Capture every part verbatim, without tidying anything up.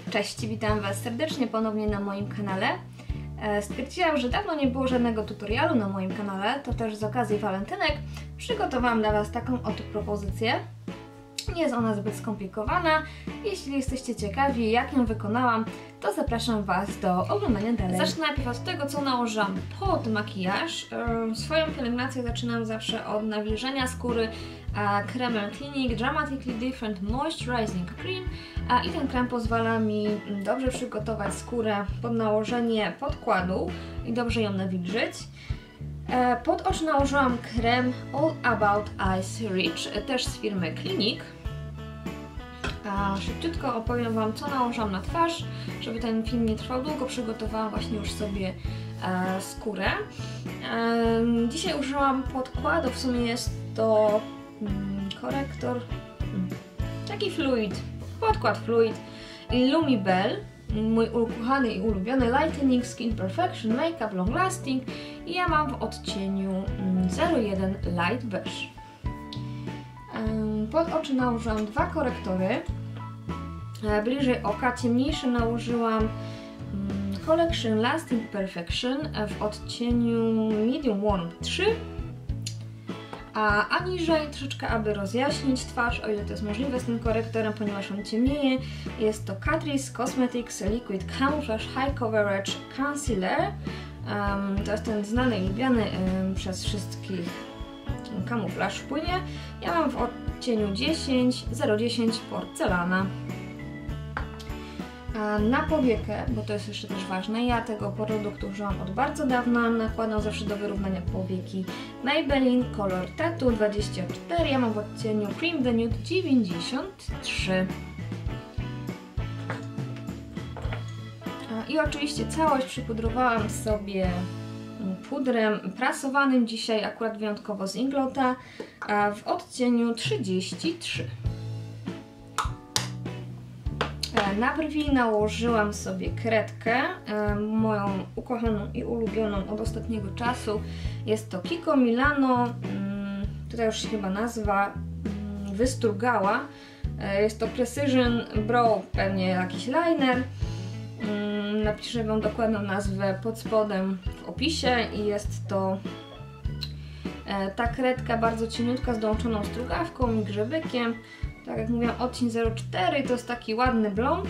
Cześć, witam Was serdecznie ponownie na moim kanale. Stwierdziłam, że dawno nie było żadnego tutorialu na moim kanale, to też z okazji walentynek przygotowałam dla Was taką oto propozycję. Nie jest ona zbyt skomplikowana. Jeśli jesteście ciekawi, jak ją wykonałam, to zapraszam Was do oglądania dalej. Zacznę najpierw od tego, co nałożyłam pod makijaż. Swoją pielęgnację zaczynam zawsze od nawilżenia skóry kremem Clinique Dramatically Different Moisturizing Cream. I ten krem pozwala mi dobrze przygotować skórę pod nałożenie podkładu i dobrze ją nawilżyć. Pod oczy nałożyłam krem All About Eyes Rich, też z firmy Clinique. A szybciutko opowiem Wam, co nałożyłam na twarz, żeby ten film nie trwał długo. Przygotowałam właśnie już sobie e, skórę. E, dzisiaj użyłam podkładu, w sumie jest to mm, korektor, mm, taki fluid, podkład fluid Lumibel, mój ukochany i ulubiony Lightening Skin Perfection Makeup Long Lasting i ja mam w odcieniu zero jeden Light Beige. Pod oczy nałożyłam dwa korektory, bliżej oka ciemniejszy nałożyłam Collection Lasting Perfection w odcieniu Medium Warm trzy, a, a niżej troszeczkę, aby rozjaśnić twarz, o ile to jest możliwe z tym korektorem, ponieważ on ciemnieje, jest to Catrice Cosmetics Liquid Camouflage High Coverage Concealer. Um, to jest ten znany i lubiany um, przez wszystkich kamuflaż w płynie. Ja mam w odcieniu dziesięć zero dziesięć Porcelana. A na powiekę, bo to jest jeszcze też ważne, ja tego produktu użyłam od bardzo dawna, nakładam zawsze do wyrównania powieki Maybelline Color Tattoo dwadzieścia cztery, ja mam w odcieniu Cream the Nude dziewięćdziesiąt trzy. I oczywiście całość przypudrowałam sobie pudrem prasowanym, dzisiaj akurat wyjątkowo z Inglota, w odcieniu trzydzieści trzy. Na brwi nałożyłam sobie kredkę, moją ukochaną i ulubioną od ostatniego czasu. Jest to Kiko Milano, tutaj już się chyba nazwa wystrugała. Jest to Precision Brow, pewnie jakiś liner. Napiszę Wam dokładną nazwę pod spodem w opisie i jest to ta kredka bardzo cieniutka z dołączoną strugawką i grzebykiem. Tak jak mówiłam, odcień zero cztery to jest taki ładny blond.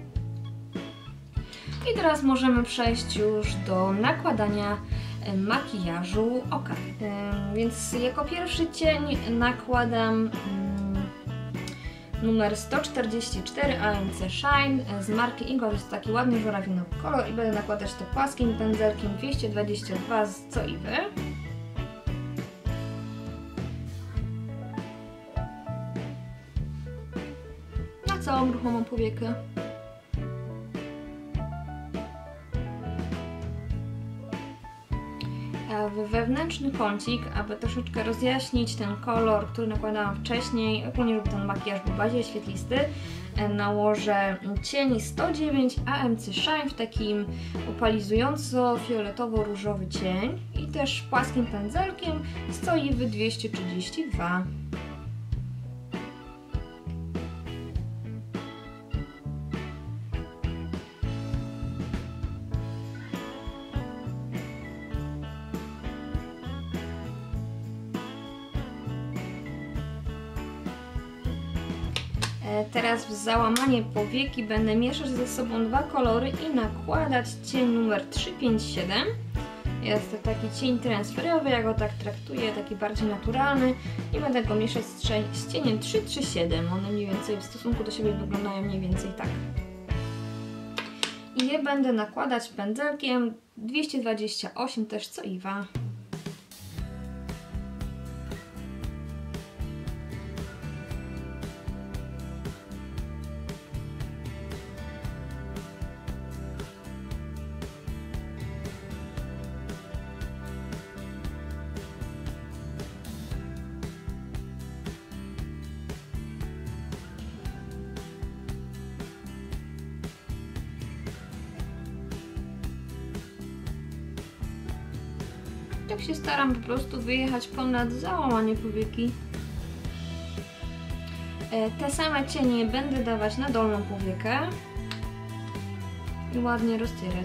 I teraz możemy przejść już do nakładania makijażu oka. Więc jako pierwszy cień nakładam numer sto czterdzieści cztery A M C Shine z marki Inglot. Jest taki ładny żurawinowy kolor i będę nakładać to płaskim pędzelkiem dwieście dwadzieścia dwa z Zoiwy. Na całą ruchomą powiekę. W wewnętrzny kącik, aby troszeczkę rozjaśnić ten kolor, który nakładałam wcześniej, ogólnie żeby ten makijaż był bardziej świetlisty, nałożę cień sto dziewięć A M C Shine w takim opalizująco-fioletowo-różowy cień i też płaskim pędzelkiem z Zoiwy dwieście trzydzieści dwa. Teraz w załamanie powieki będę mieszać ze sobą dwa kolory i nakładać cień numer trzysta pięćdziesiąt siedem. Jest to taki cień transferowy, ja go tak traktuję, taki bardziej naturalny i będę go mieszać z cieniem trzysta trzydzieści siedem. One mniej więcej w stosunku do siebie wyglądają mniej więcej tak. I je będę nakładać pędzelkiem dwieście dwadzieścia osiem też Zoiwa. Tak się staram po prostu wyjechać ponad załamanie powieki. Te same cienie będę dawać na dolną powiekę. i ładnie rozcierać.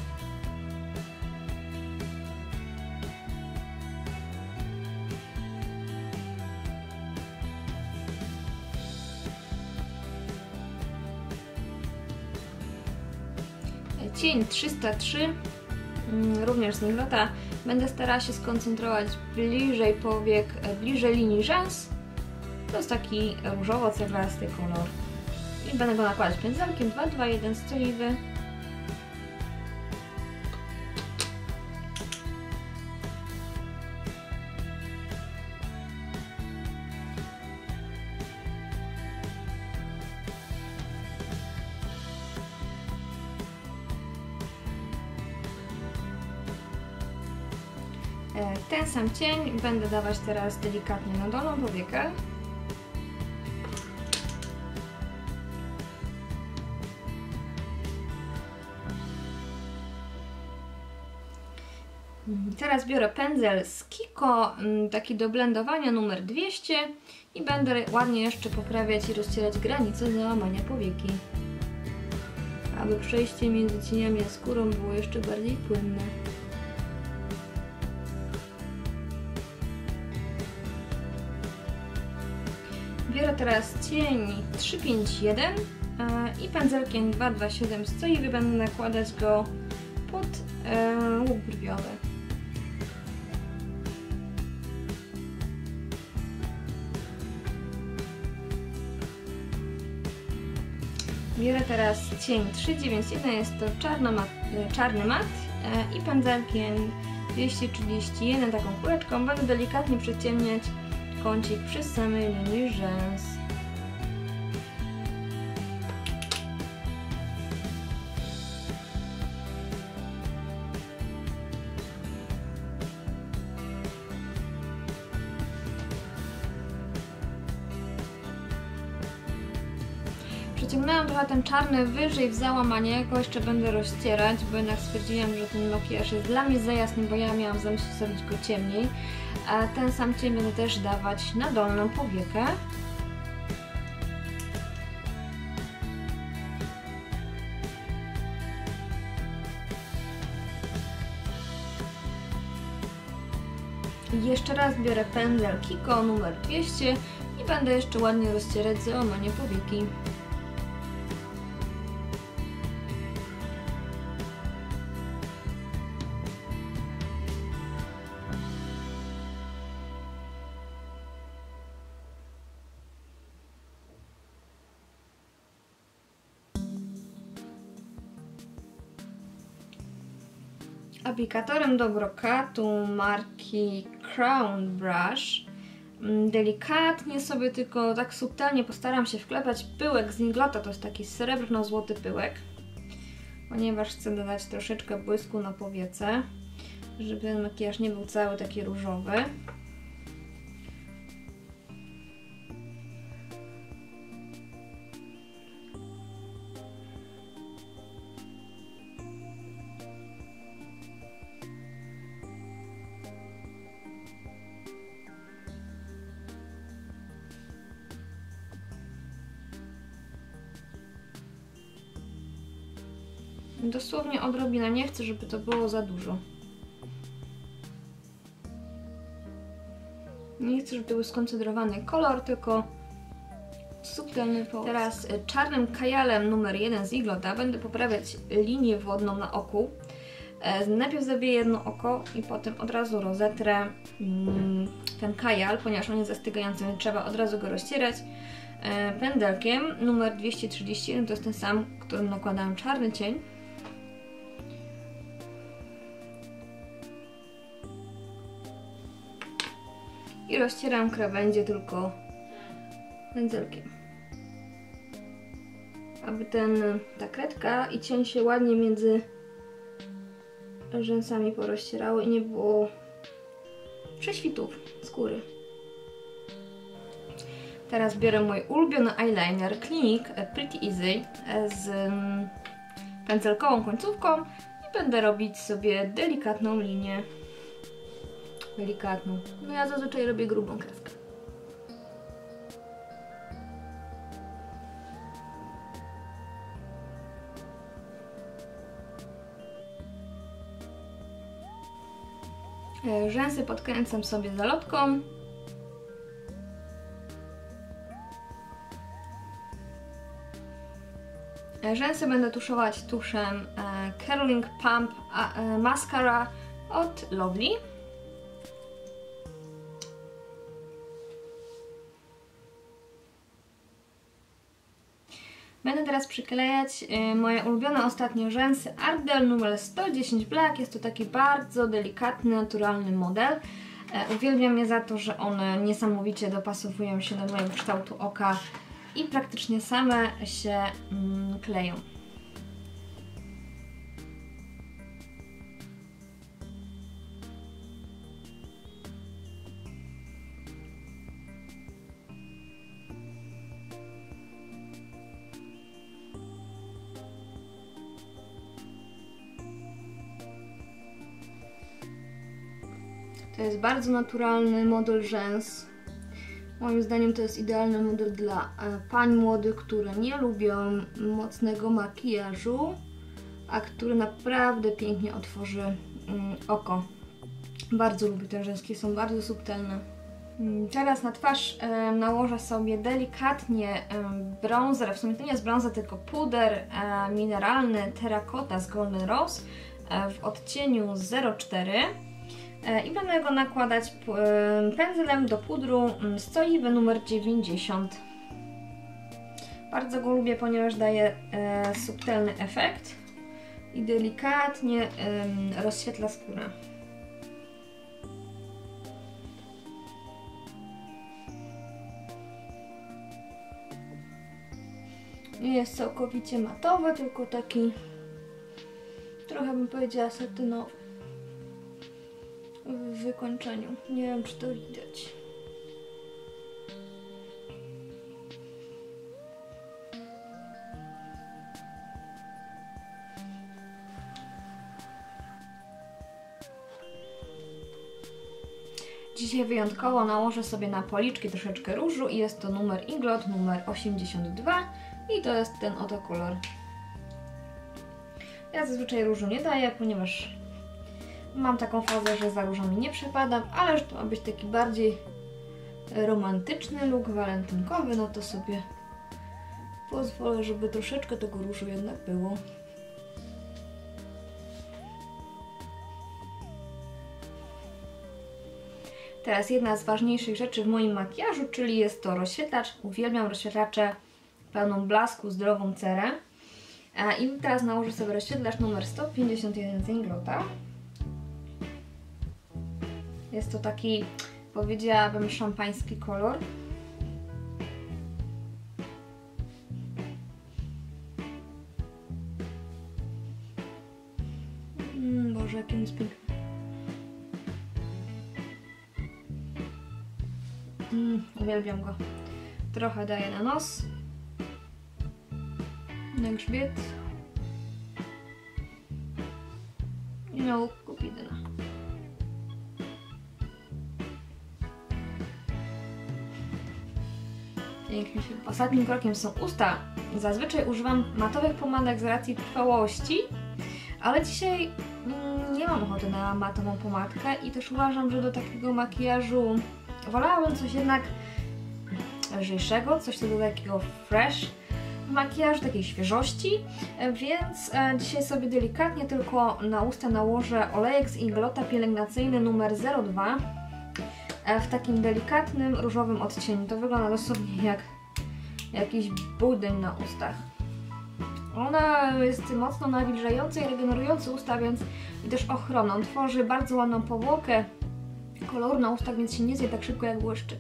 Cień trzysta trzy, również z Inglota. Będę starała się skoncentrować bliżej powiek, bliżej linii rzęs. To jest taki różowo-ceglasty kolor. I będę go nakładać pędzelkiem dwa dwa jeden strojowy. Ten sam cień będę dawać teraz delikatnie na dolną powiekę. Teraz biorę pędzel z Kiko, taki do blendowania numer dwieście i będę ładnie jeszcze poprawiać i rozcierać granice załamania powieki, aby przejście między cieniami a skórą było jeszcze bardziej płynne. Biorę teraz cień trzy pięć jeden i pędzelkiem dwa dwa siedem strojowy będę nakładać go pod e, łuk brwiowy. Biorę teraz cień trzy dziewięć jeden, jest to czarno mat, czarny mat e, i pędzelkiem dwieście trzydzieści jeden, taką kuleczką, będę delikatnie przeciemniać kącik przy samej linii rzęs. Przeciągnęłam trochę ten czarny wyżej w załamanie, jako jeszcze będę rozcierać, bo jednak stwierdziłam, że ten makijaż jest dla mnie za jasny, bo ja miałam zamysł zrobić go ciemniej. A ten sam cień będę też dawać na dolną powiekę. I jeszcze raz biorę pędzel Kiko numer dwieście i będę jeszcze ładnie rozcierać załamanie powieki. Aplikatorem do brokatu marki Crown Brush delikatnie sobie, tylko tak subtelnie postaram się wklepać pyłek z Inglota, to jest taki srebrno-złoty pyłek, ponieważ chcę dodać troszeczkę błysku na powiece, żeby ten makijaż nie był cały taki różowy. Dosłownie odrobinę, nie chcę, żeby to było za dużo. Nie chcę, żeby to był skoncentrowany kolor, tylko subtelny połys. Teraz czarnym kajalem numer jeden z Inglota będę poprawiać linię wodną na oku. Najpierw zrobię jedno oko i potem od razu rozetrę ten kajal, ponieważ on jest zastygający, więc trzeba od razu go rozcierać. Pędzelkiem numer dwieście trzydzieści jeden, to jest ten sam, którym nakładałam czarny cień. I rozcieram krawędzie tylko pędzelkiem, aby ten, ta kredka i cień się ładnie między rzęsami porozcierały i nie było prześwitów skóry. Teraz biorę mój ulubiony eyeliner Clinique Pretty Easy z pędzelkową końcówką i będę robić sobie delikatną linię. Delikatną. No ja zazwyczaj robię grubą kreskę. Rzęsy podkręcam sobie zalotką. Rzęsy będę tuszować tuszem Curling Pump Mascara od Lovely. Będę teraz przyklejać moje ulubione ostatnio rzęsy Ardell numer sto dziesięć Black. Jest to taki bardzo delikatny, naturalny model. Uwielbiam je za to, że one niesamowicie dopasowują się do mojego kształtu oka i praktycznie same się mm, kleją. To jest bardzo naturalny model rzęs. Moim zdaniem to jest idealny model dla pań młodych, które nie lubią mocnego makijażu, a który naprawdę pięknie otworzy um, oko. Bardzo lubię te rzęski, są bardzo subtelne. Teraz na twarz e, nałożę sobie delikatnie e, bronzer, w sumie to nie jest bronzer, tylko puder e, mineralny Terracotta z Golden Rose e, w odcieniu zero cztery. I będę go nakładać pędzlem do pudru z Zoeva numer dziewięćdziesiąt. Bardzo go lubię, ponieważ daje e, subtelny efekt i delikatnie e, rozświetla skórę. Nie jest całkowicie matowy, tylko taki trochę bym powiedziała satynowy w wykończeniu. Nie wiem, czy to widać. Dzisiaj wyjątkowo nałożę sobie na policzki troszeczkę różu i jest to numer Inglot numer osiemdziesiąt dwa i to jest ten oto kolor. Ja zazwyczaj różu nie daję, ponieważ mam taką fazę, że za różami nie przepadam, ale że to ma być taki bardziej romantyczny look walentynkowy, no to sobie pozwolę, żeby troszeczkę tego różu jednak było. Teraz jedna z ważniejszych rzeczy w moim makijażu, czyli jest to rozświetlacz. Uwielbiam rozświetlacze pełną blasku, zdrową cerę. I teraz nałożę sobie rozświetlacz numer sto pięćdziesiąt jeden z Inglota. Jest to taki, powiedziałabym, szampański kolor. Mm, Boże, jaki on jest piękny. Mm, uwielbiam go. Trochę daję na nos, na grzbiet i na łuk kupidyna. Pięknie się. Ostatnim krokiem są usta. Zazwyczaj używam matowych pomadek z racji trwałości, ale dzisiaj mm, nie mam ochoty na matową pomadkę i też uważam, że do takiego makijażu wolałabym coś jednak lżejszego, coś do takiego fresh makijażu, takiej świeżości, więc e, dzisiaj sobie delikatnie tylko na usta nałożę olejek z Inglota pielęgnacyjny numer zero dwa e, w takim delikatnym różowym odcieniu. To wygląda dosłownie jak jakiś budyń na ustach. Ona jest mocno nawilżająca i regenerująca usta, więc i też ochroną. Tworzy bardzo ładną powłokę koloru na ustach, więc się nie zje tak szybko jak błyszczyk.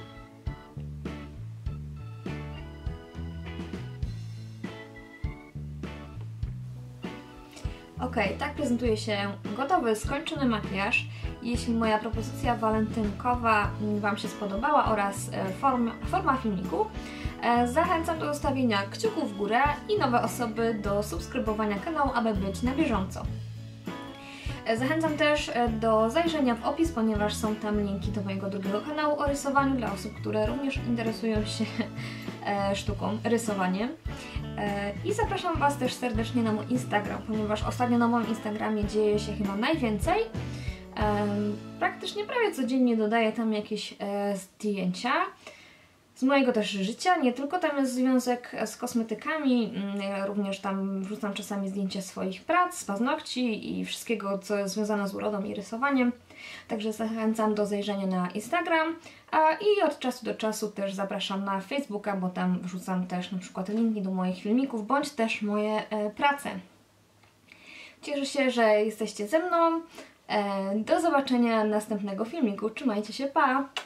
Ok, tak prezentuje się gotowy, skończony makijaż. Jeśli moja propozycja walentynkowa Wam się spodobała oraz form, forma filmiku, zachęcam do zostawienia kciuków w górę i nowe osoby do subskrybowania kanału, aby być na bieżąco. Zachęcam też do zajrzenia w opis, ponieważ są tam linki do mojego drugiego kanału o rysowaniu dla osób, które również interesują się sztuką, rysowaniem. I zapraszam Was też serdecznie na mój Instagram, ponieważ ostatnio na moim Instagramie dzieje się chyba najwięcej. Praktycznie prawie codziennie dodaję tam jakieś zdjęcia z mojego też życia, nie tylko tam jest związek z kosmetykami, również tam wrzucam czasami zdjęcia swoich prac, z paznokci i wszystkiego, co jest związane z urodą i rysowaniem. Także zachęcam do zajrzenia na Instagram, a i od czasu do czasu też zapraszam na Facebooka, bo tam wrzucam też na przykład linki do moich filmików, bądź też moje e, prace. Cieszę się, że jesteście ze mną. E, do zobaczenia następnego filmiku. Trzymajcie się, pa!